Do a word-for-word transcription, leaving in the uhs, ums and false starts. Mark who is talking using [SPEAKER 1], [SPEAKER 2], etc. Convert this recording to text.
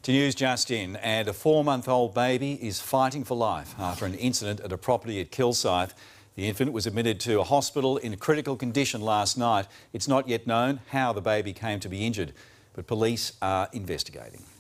[SPEAKER 1] To news just in, and a four-month-old baby is fighting for life after an incident at a property at Kilsyth. The infant was admitted to a hospital in critical condition last night. It's not yet known how the baby came to be injured, but police are investigating.